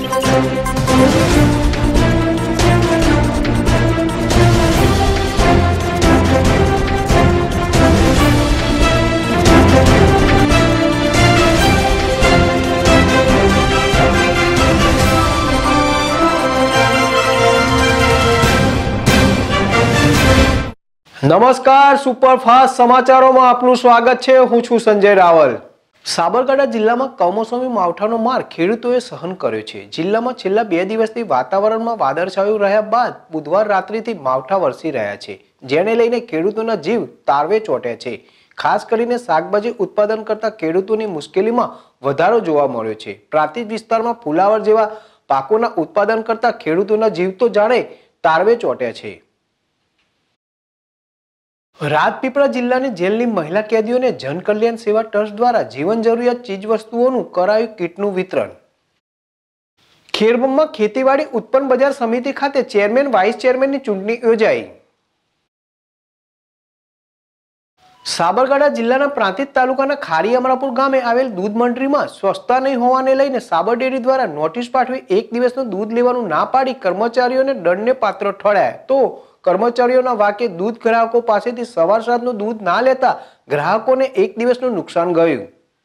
नमस्कार, सुपरफास्ट समाचारों में आपનું સ્વાગત છે। હું છું સંજય રાવલ। સાબરકાંઠા જિલ્લામાં કમોસમી માવઠાનો માર ખેડૂતોએ સહન કર્યો છે। જિલ્લામાં છેલ્લા 2 દિવસથી વાતાવરણમાં વાદળછાયું રહ્યા બાદ બુધવાર રાત્રિથી માવઠા વરસી રહ્યા છે, જેને લઈને ખેડૂતોના જીવ તારવે ચોંટ્યા છે। ખાસ કરીને શાકભાજી ઉત્પાદન કરતા ખેડૂતોની મુશ્કેલીમાં વધારો જોવા મળ્યો છે। પ્રાંતિજ વિસ્તારમાં ફુલાવર જેવા પાકોના ઉત્પાદન કરતા ખેડૂતોના જીવ તો જાણે તારવે ચોંટ્યા છે। રાજપીપળા જિલ્લાની જેલની મહિલા કેદીઓને જનકલ્યાણ સેવા ટ્રસ્ટ દ્વારા જીવન જરૂરિયાત ચીજ વસ્તુઓનું કરાયું કીટનું વિતરણ। ખેરબમમાં ખેતીવાડી ઉત્પન્ન બજાર સમિતિ ખાતે ચેરમેન વાઇસ ચેરમેનની ચૂંટણી યોજાઈ। સાબરકાંઠા જિલ્લાના પ્રાંતિજ તાલુકાના ખારી અમરાપુર ગામે આવેલ દૂધ મંડળીમાં સ્વચ્છતા નહીં હોવાને લઈને સાબર ડેરી દ્વારા નોટિસ પાઠવી 1 દિવસનું દૂધ લેવાનું ના પાડી કર્મચારીઓને દંડને પાત્ર ઠરાયા। તો કર્મચારીઓના વાકે દૂધ ગ્રાહકો પાસેથી સવાર સાંજનું દૂધ ના લેતા ગ્રાહકોને 1 દિવસનું નુકસાન ગયું।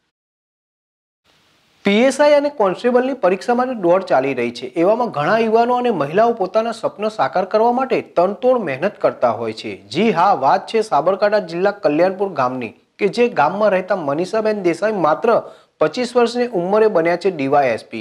પીએસઆઈ અને કોન્સ્ટેબલની પરીક્ષા માટે દોડ ચાલી રહી છે। એવામાં ઘણા યુવાનો અને મહિલાઓ પોતાના સપના સાકાર કરવા માટે તનતોડ મહેનત કરતા હોય છે। જી હા, વાત છે સાબરકાંઠા જિલ્લા કલ્યાણપુર ગામની કે જે ગામમાં રહેતા મનીષાબેન દેસાઈ માત્ર 25 વર્ષની ઉંમરે બન્યા છે ડીવાયએસપી।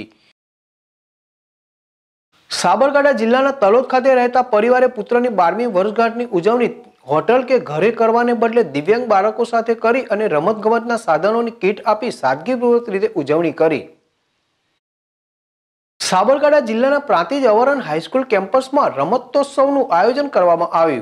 સાબરકાંઠા જિલ્લાના તલોદ ખાતે રહેતા પરિવારે પુત્રની 12મી વર્ષગાંઠની ઉજવણી હોટલ કે ઘરે કરવાને બદલે દિવ્યાંગ બાળકો સાથે કરી અને રમતગમતના સાધનોની કીટ આપી સાદગીપૂર્વક રીતે ઉજવણી કરી। સાબરકાંઠા જિલ્લાના પ્રાંતિજ અવરણ હાઈસ્કૂલ કેમ્પસમાં રમતોત્સવનું આયોજન કરવામાં આવ્યું।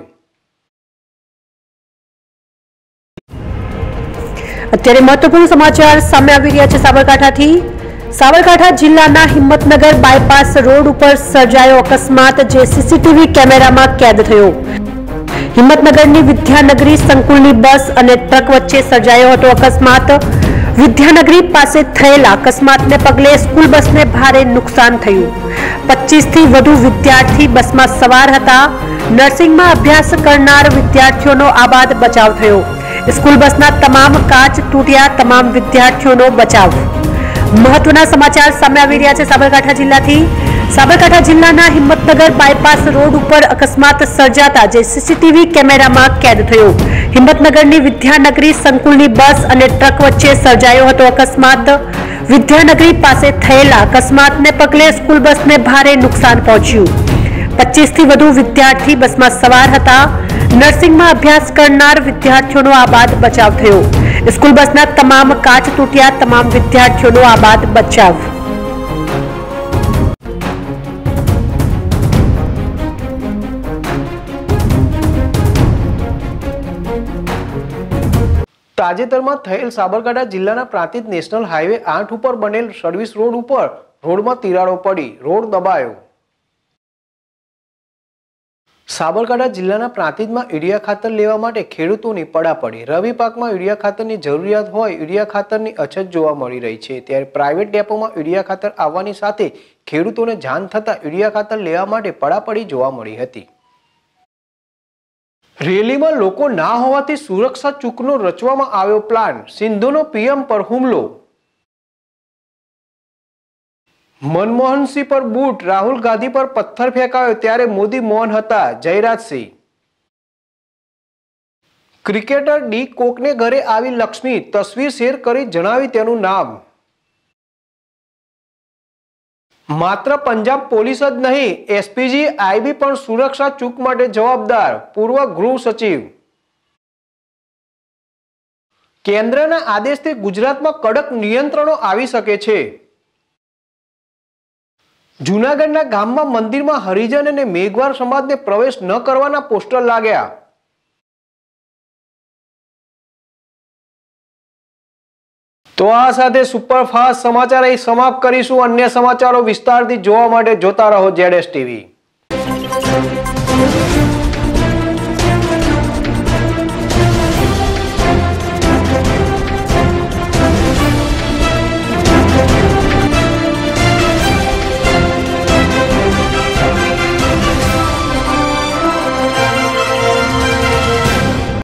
અત્યારે મહત્વપૂર્ણ સમાચાર સામે આવી રહ્યા છે સાબરકાંઠાથી। સાબરકાંઠા જિલ્લાના હિંમતનગર બાયપાસ રોડ ઉપર સર્જાયો અકસ્માત, જે સીસીટીવી કેમેરામાં કેદ થયો। હિંમતનગરની વિદ્યાનગરી સંકુલની બસ અને ટ્રક વચ્ચે સર્જાયો હતો અકસ્માત। વિદ્યાનગરી પાસે થયેલા અકસ્માતને પગલે સ્કૂલ બસને ભારે નુકસાન થયું। 25 થી વધુ વિદ્યાર્થી બસમાં સવાર હતા। નર્સિંગમાં અભ્યાસ કરનાર વિદ્યાર્થીઓનો આબાદ બચાવ થયો। સ્કૂલ બસના તમામ કાચ તૂટ્યા, તમામ વિદ્યાર્થીઓનો બચાવ। महत्वना समाचार सामे आवी रह्या छे साबरकांठा जिल्लाथी। साबरकांठा जिल्लाना हिम्मतनगर बायपास रोड पर अकस्मात सर्जाता जे सीसीटीवी केमेरामां कैद थयो। हिम्मतनगरनी विद्यानगरी संकुलनी बस अने ट्रक वच्चे सर्जायो हतो अकस्मात। विद्यानगरी पासे थयेला अकस्मातने पगले स्कूल बसने भारे नुकसान पहोंच्युं। 25 થી વધુ વિદ્યાર્થી બસમાં સવાર હતા। નર્સિંગમાં અભ્યાસ કરનાર વિદ્યાર્થીઓનો આબાદ બચાવ થયો। સ્કૂલ બસના તમામ કાચ તૂટ્યા, તમામ વિદ્યાર્થીઓનો આબાદ બચાવ। તાજેતરમાં થયેલ સાબરકાંઠા જિલ્લાના પ્રાંતિજ નેશનલ હાઈવે 8 ઉપર બનેલ સર્વિસ રોડ ઉપર રોડમાં તિરાડો પડી રોડ દબાયો। સાબરકાંઠા જિલ્લાના પ્રાંતિજમાં યુરિયા ખાતર લેવા માટે ખેડૂતોની પડાપડી। રવિ પાકમાં યુરિયા ખાતરની જરૂરિયાત હોય, યુરિયા ખાતરની અછત જોવા મળી રહી છે। ત્યારે પ્રાઇવેટ ડેપોમાં યુરિયા ખાતર આવવાની સાથે ખેડૂતોને જાણ થતા યુરિયા ખાતર લેવા માટે પડાપડી જોવા મળી હતી। રેલીમાં લોકો ના હોવાથી સુરક્ષા ચૂકનો રચવામાં આવ્યો પ્લાન, સિંધુનો પીએમ પર હુમલો। મનમોહનસિંહ પર બૂટ, રાહુલ ગાંધી પર પથ્થર ફેંકાયો ત્યારે મોદી મૌન હતા, જયરાજસિંહ। ક્રિકેટર ડી કોકને ઘરે આવી લક્ષ્મી, તસવીર શેર કરી જણાવી તેનું નામ। માત્ર પંજાબ પોલીસ જ નહીં, એસપીજી આઈબી પણ સુરક્ષા ચૂક માટે જવાબદાર, પૂર્વ ગૃહ સચિવ। કેન્દ્રના આદેશથી ગુજરાતમાં કડક નિયંત્રણો આવી શકે છે। જૂનાગઢના ગામમાં મંદિરમાં હરિજન અને મેઘવાર સમાજને પ્રવેશ ન કરવાના પોસ્ટર લાગ્યા। તો આ સાથે સુપરફાસ્ટ સમાચાર અહીં સમાપ્ત કરીશું। અન્ય સમાચારો વિસ્તારથી જોવા માટે જોતા રહો ZS TV।